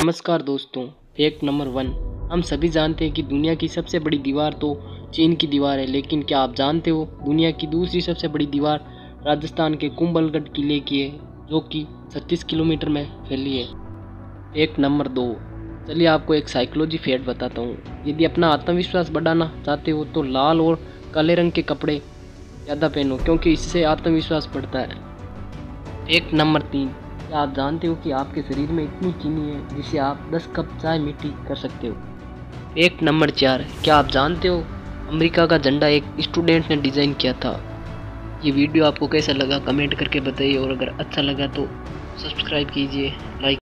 नमस्कार दोस्तों। Fact number 1। हम सभी जानते हैं कि दुनिया की सबसे बड़ी दीवार तो चीन की दीवार है, लेकिन क्या आप जानते हो दुनिया की दूसरी सबसे बड़ी दीवार राजस्थान के कुंभलगढ़ किले की है, जो कि 36 किलोमीटर में फैली है। Fact number 2। चलिए आपको एक साइकोलॉजी फैक्ट बताता हूँ। यदि अपना आत्मविश्वास बढ़ाना चाहते हो तो लाल और काले रंग के कपड़े ज़्यादा पहनो, क्योंकि इससे आत्मविश्वास बढ़ता है। Fact number 3। क्या आप जानते हो कि आपके शरीर में इतनी चीनी है जिसे आप 10 कप चाय मीठी कर सकते हो। Fact number 4। क्या आप जानते हो अमेरिका का झंडा एक स्टूडेंट ने डिज़ाइन किया था। ये वीडियो आपको कैसा लगा कमेंट करके बताइए, और अगर अच्छा लगा तो सब्सक्राइब कीजिए, लाइक